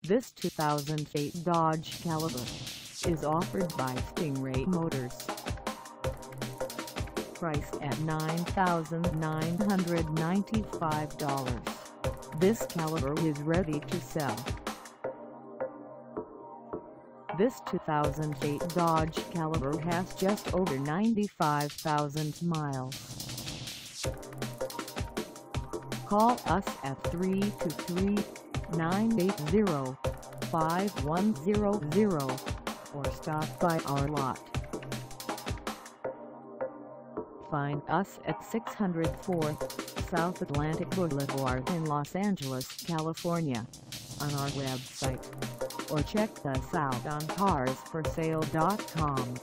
This 2008 Dodge Caliber is offered by StingRay Motors. Priced at $9,995, this Caliber is ready to sell. This 2008 Dodge Caliber has just over 95,000 miles. Call us at 323-980-5100 or stop by our lot. Find us at 604 South Atlantic Boulevard in Los Angeles, California, on our website, or check us out on carsforsale.com.